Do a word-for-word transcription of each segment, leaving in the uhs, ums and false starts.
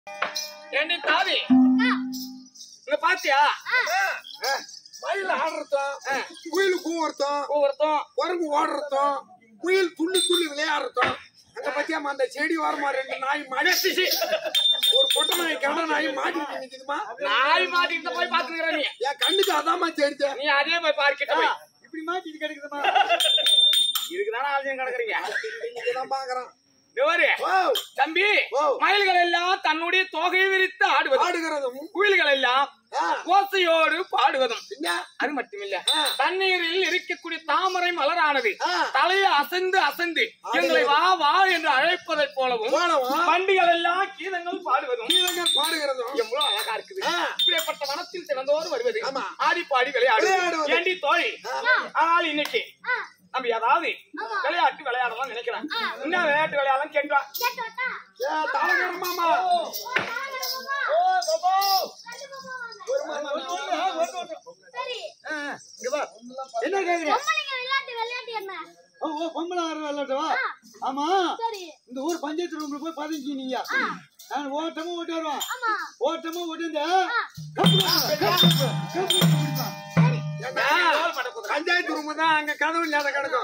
ஏண்டி தாவி இங்க பாத்தியா? மயில் ஆடுறதும் குயில் கூவுறதும் ஒவ்வொருத்தம் குரங்கு ஓடுறதும் குயில் துள்ளி துள்ளி விளையாடுறதும் அங்க பத்தியாமா அந்த செடி வாரமா ரெண்டு நாய் மாடி ஒரு பொட்டை நாய் கண்ட நாய் மாட்டிட்டு நிக்குதுமா. நாய் மாட்டிட்டு போய் பாத்துக்கிறேன். நீ என் கண்ணுக்கு அதாமா தெரியுது. நீ அதே போய் பார்க்கிட்ட போய் இப்படி மாட்டிட்டு கிடக்குதுமா. இதுக்குதானே ஆலயம் கிடக்குறீங்க. இங்கதான் பாக்குறான் தம்பி. மயில்கள் எல்லாம் தன்னுடைய தொகை விரித்து ஆடுவது ஆடுகிறதும் குயில்கள் எல்லாம் ஓசையோடு பாடுவதும் அது மட்டுமில்ல தண்ணீரில் இருக்கக்கூடிய தாமரை மலரானது தலையை அசைந்து அசைந்து எங்களை வா வா என்று அழைப்பதை போலவும் வண்டிகள் எல்லாம் கீதங்கள் பாடுவதும் பாடுகிறதும் எவ்வளவு அழகா இருக்குது. இப்படிப்பட்ட வனத்தில் திறந்தோடு வருவது ஆடி பாடி விளையாடு ஏண்டி தோழி. ஆனால் இன்னைக்கு நம்ம ஏதாவது விளையாட்டு விளையாடலாம் நினைக்கிறேன். என்ன விளையாட்டு விளையாடலாம் கேட்கலாம். என்ன கேக்குறீங்க? பொம்பளை விளையாட்டுவா? ஆமா, இந்த ஊர் பஞ்சாயத்து ரூம்ல போய் பதிஞ்சு நீங்க ஓட்டமும் ஓட்டி வருவான். ஓட்டமும் ஓட்டி பஞ்சாயத்து ரூம் தான் அங்க கதவு இல்லாத கிடக்கும்.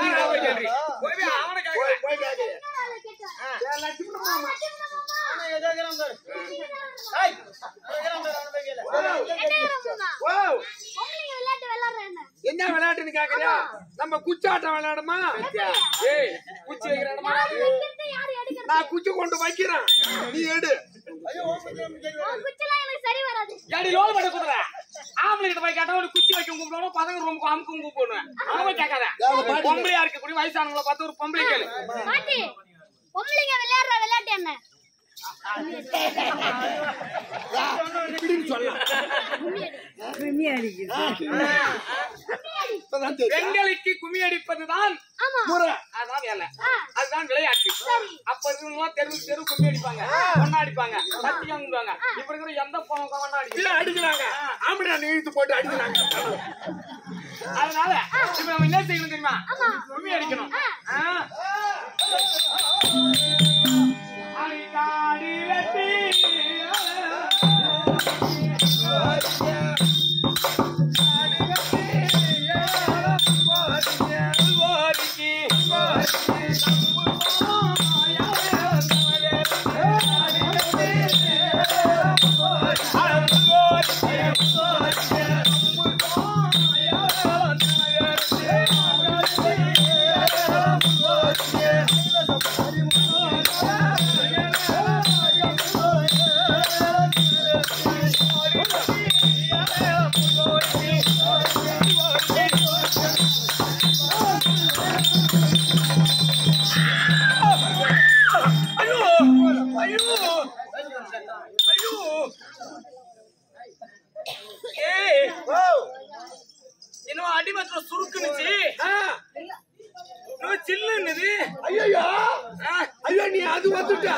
என்ன விளையாட்டுன்னு கேக்குறியா? நம்ம குச்சாட்டம் விளையாடுமா? குச்சி வைக்கிறேன். நான் குச்சி கொண்டு வைக்கிறேன், நீ எடு. ஆம்பளை போய் கேட்டா ஒரு குச்சி வைக்க கூப்பிடுவோம், பதங்க ரூமுக்கு அமுக்கும் கூப்பிடுவேன். அவன் கேட்காத பொம்பளையா இருக்கக்கூடிய வயசானவங்களை பார்த்து ஒரு பொம்பளை கேளு. பொம்பளைங்க விளையாடுற விளையாட்டு என்ன? பெண்களுக்கு கும்மி அடிப்பதுதான் அதான் வேலை, அதுதான் விளையாட்டு. அப்ப இருக்கிறவங்க தெரு தெரு கும்மி அடிப்பாங்க, கொண்டா அடிப்பாங்க, சத்தியம் கும்பிடுவாங்க. இப்ப இருக்கிற எந்த கொண்டா அடிக்கலாம் அடிக்கிறாங்க, ஆம்பளை இழுத்து போட்டு அடிக்கிறாங்க. அதனால இப்ப நம்ம என்ன செய்யணும் தெரியுமா? கும்மி அடிக்கணும். அடிக்காடி வெட்டி இன்னும் அடிமத்துல சுருக்குனுச்சு, சில்லுன்னு. ஐயோ ஐயோ, நீ அது வந்துட்ட.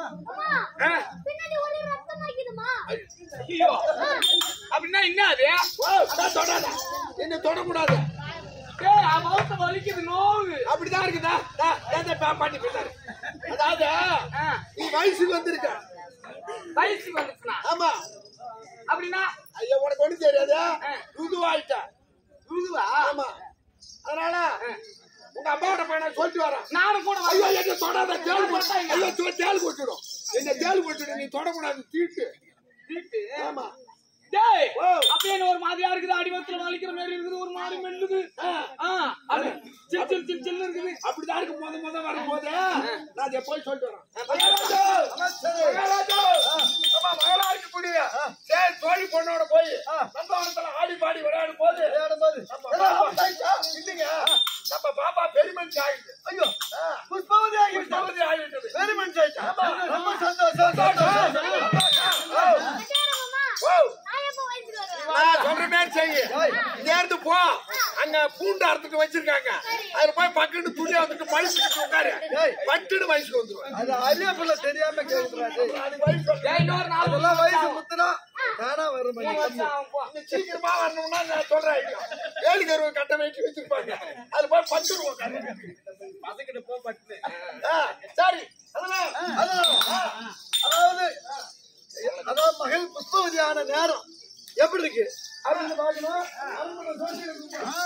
அப்படின்னா என்ன அது? தொடாத, என்ன தொடக்கூடாது. வலிக்குது, நோவு. அப்படிதான் இருக்குதா? பாட்டி போயிட்டாரு. அதாவது நீ வயசுக்கு வந்திருக்க. வயசுக்கு வந்துச்சுனா? ஆமா. அப்படின்னா ஐயா உனக்கு ஒண்ணு தெரியாது, ருதுவாயிட்ட. ருதுவா? ஆமா. அதனால உங்க அம்மாவோட பையனை சொல்லிட்டு வரேன். நானும் கூட. ஐயோ என்ன தொடாத, தேள் போட்டா. ஐயோ தேள் போட்டுடும், என்ன தேள் போட்டுடும். நீ தொடக்கூடாது, தீட்டு தீட்டு. ஆமா. டேய், அப்படியே ஒரு மாதிரியா இருக்குது, அடிவத்துல வலிக்கிற மாதிரி இருக்குது, ஒரு மாதிரி மெல்லுது. சில் சில் சில் சில் இருக்குது. அப்படிதான் இருக்கு. முத முத வரும்போது நான் அதை போய் சொல்லிட்டு வரேன். சரி, தோழி பொண்ணோட போய் நந்தவனத்துல ஆடி பாடி விளையாடும் போது விளையாடும் போது இல்லைங்க, நம்ம பாப்பா பெருமனுச்சு ஆயிடுது. ஐயோ, புஷ்பவதி ஆகிவிட்டது ஆகிவிட்டது பெருமனுச்சு ஆயிடுச்சு. ரொம்ப சந்தோஷம். சொல்ற மாதிரி செய்ய நேர்ந்து போ. அங்க பூண்டு அறுத்துட்டு வச்சிருக்காங்க, அதுல போய் பக்கத்து துணி வந்துட்டு மனுஷனுக்கு உட்காரு, பட்டுன்னு வயசுக்கு வந்துருவேன். அது அறியப்புல தெரியாம கேட்கக்கூடாது. அதெல்லாம் வயசு முத்துனா தானா வரும். சீக்கிரமா வரணும்னா நான் சொல்றேன், ஏழு கருவை கட்ட வேண்டி வச்சிருப்பாங்க, அது போய் பட்டுன்னு உட்காரு, பசங்கிட்ட போ பட்டு. சரி, அதெல்லாம் அதாவது மகள் புஷ்பவதியான நேரம் எப்படி இருக்கு அப்படின்னு பாக்கணும். அரண்மனை ஜோசியரை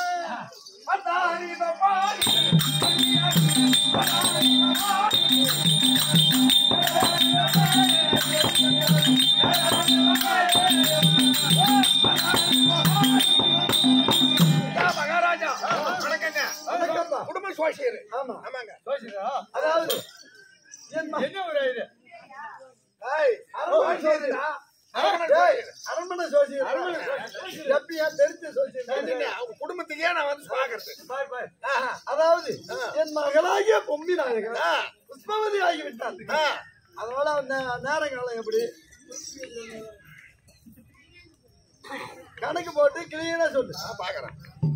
மகாராஜா வணக்கங்க. வணக்கம்ப்பா. குடும்ப சோசியர். ஆமா ஆமாங்க. ஜோசியரா? அதாவது என் ம- என்ன ஒரு இது ஏய், அரண்மனை ஜோசியரா? ஏய், அரண்மனை ஜோசியர். எப்படியா தெரிஞ்ச ஜோசியர்? அவங்க குடும்பத்துக்கே நான் வந்து பாக்குறது. பாய் பாய். அதாவது என் மகளாகிய பொம்மி நாயகன் புஷ்பவதி ஆகிவிட்டார். அதனால நே- நேரம் காலம் எப்படி கணக்கு போட்டு கிளீனா சொல்லு. பாக்குறேன்.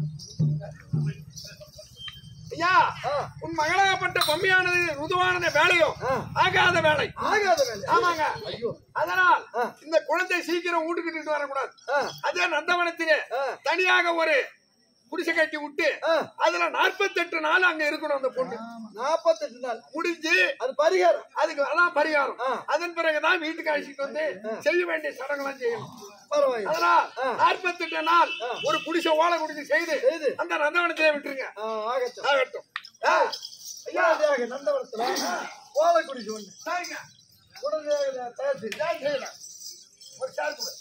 ஐயா, உன் மகளாகப்பட்ட பொம்மையானது ருதுவான வேலையும் ஆகாத வேலை. ஆகாத வேலை. ஆமாங்க. ஐயோ. அதனால் ஆ. இந்த குழந்தை சீக்கிரம் வீட்டுக்கிட்டு வரக்கூடாது. ஆ. அதே நந்தவனத்திலே ஆ. தனியாக ஒரு குடிசை கட்டி விட்டு ஆ. அதுல நாற்பத்தி எட்டு நாள் அங்க இருக்கணும். அந்த பொண்ணு நாற்பத்தெட்டு நாள் முடிஞ்சு அது பரிகாரம். அதுக்கு அதான் பரிகாரம். ஆ. அதன் பிறகுதான் வீட்டுக்கு அழைச்சிட்டு வந்து செய்ய வேண்டிய சடங்கெல்லாம் செய்யணும். பரவாயில்லை. அதனால் ஆ. நாற்பத்தி எட்டு நாள் ஒரு குடிசை ஓலை குடிசை செய்து செய்து. அந்த நந்தவனத்திலே விட்டுருங்க. ஆ, ஆகட்டும். ஆகட்டும். ஆ, ஐயாதியாக நந்தவனத்துல ஓலை குடிச்சு ஒண்ணு சரிங்க. உடனடியாக தயார் செய்து. இதான் செய்யலாம். ஒரு சார் கொடு.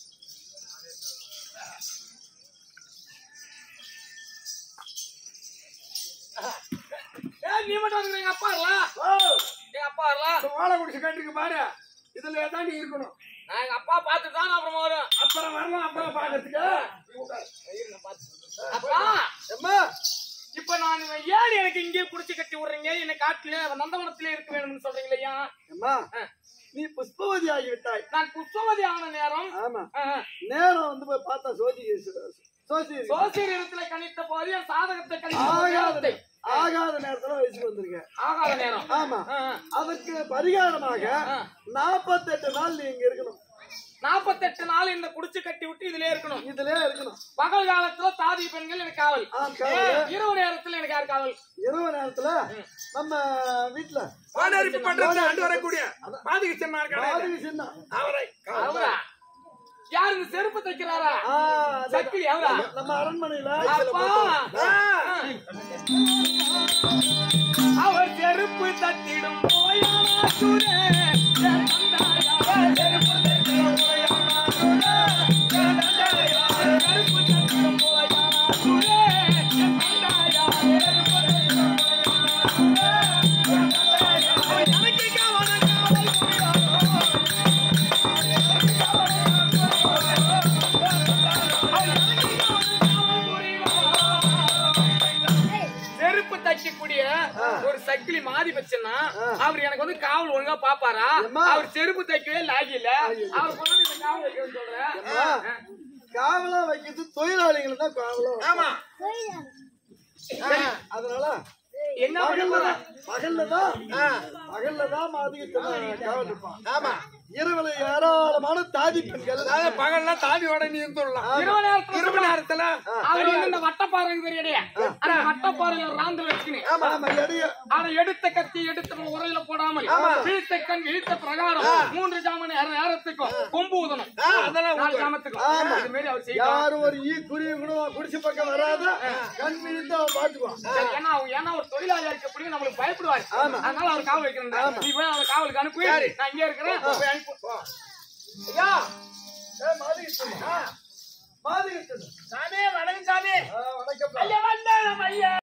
ஏய், நீ மட்டும் வந்து எங்க அப்பா இல்ல? எங்க அப்பா இல்ல? இந்த ஓலை குடிசை கட்டிருக்கு பாரு. இதுல தான் நீ இருக்கணும். நான் எங்க அப்பா பார்த்துட்டு தான் அப்புறம் வரும். அப்புறம் வரலாம். அப்புறம் பாக்கிறதுக்கு அப்பா அம்மா, இப்ப நான் ஏன் எனக்கு இங்கே குடிச்சு கட்டி விடுறீங்க? என்ன காட்டுல நந்தவனத்திலே இருக்க வேணும்னு சொல்றீங்க இல்லையா? அம்மா, நீ புஷ்பவதி ஆகிவிட்டாய். நான் புஷ்பவதி ஆன நேரம் ஆமா, ஆ, நேரம் வந்து போய் பார்த்தா சோதி சோசி சோசியர் இடத்துல கணித்த போது என் சாதகத்தை ஆகாத கணித்த ஆகாத நேரத்துல வயசுக்கு வந்திருக்க. ஆகாத நேரம். ஆமா, ஆ, அதற்கு பரிகாரமாக நாற்பத்தெட்டு நாள் நீ இங்க இருக்கணும். நாற்பத்தெட்டு நாள் இந்த குடிச்சு கட்டி விட்டு இதுல இருக்கணும். இதுலயே இருக்கணும். பகல் காலத்துல தாதி பெண்கள் எனக்கு காவல். ஆ, காவல். இரவு நேரத்துல எனக்கு யார் காவல்? இரவு நேரத்துல நம்ம வீட்டுல பாடறிப்பு பண்றது ஆண்டு வரக்கூடிய பாதிக்கு சொன்னார் பாதுகை சின்ன அவரை அவரா? யாரு இந்த செருப்பு தைக்கிறாரா? ஆ, அதான். சக்தி அவரா? நம்ம அரண்மனையில அப்பா, அவர் செருப்பு தத்திடும் போயாசுரே, செருப்பு தத்திடும் போயாசுரே, செருப்பு தத்திடும் போயாசுரே, எனக்கு கவன காவல் செருப்பு தைக்கக்கூடிய ஒரு சக்கிலி மாறி வச்சுன்னா அவர் எனக்கு வந்து காவல் ஒழுங்கா பாப்பாரா? அவர் செருப்பு தைக்கவே லாகி இல்ல. அவர் கொண்டு இந்த காவல் வைக்கணும்னு சொல்றேன். காவலா வைக்கிறது தொழிலாளிகளை தான் காவலம். ஆமா. அதனால என்ன பண்ண போற? பகல்லதான் பகல்லதான் அதிக காவல் இருப்பான். ஆமா. இரவுல ஏராளமான தாதி பெண்கள். அதாவது பகல்ல தாதியோட நீ இருந்துடலாம். இரவு நேரத்துல இரவு நேரத்துல அவர் வந்து இந்த வட்டப்பாறை தெரியலையே, அந்த வட்டப்பாறையில ராந்து வச்சுக்கினு ஆமா, எடைய அதை எடுத்த கத்தி எடுத்த உரையில போடாமல் வீழ்த்த கண் வீழ்த்த பிரகாரம் மூன்று ஜாமன் நேரத்துக்கும் கொம்பு ஊதணும். அதெல்லாம் நாலு ஜாமத்துக்கும் இது மாதிரி அவர் செய்வார். யாரும் ஒரு ஈ குருவி கூட குடிச்சு பக்கம் வராத கண் விழுந்து அவன் பாத்துக்குவான். ஏன்னா அவர் ஏன்னா ஒரு தொழிலாளியா இருக்கக்கூடிய நம்மளுக்கு பயப்படுவார். அதனால அவர் காவல் வைக்கிறேன். நீ போய் அவர் காவலுக்கு அனுப்பி நான் இங்கே இருக்கிறேன் போய் அனுப்பி. ஐயா, மாதிரிட்டு மாதிரிட்டு சாமி வணக்கம் சாமி. வணக்கம். ஐயா வந்தேன் ஐயா.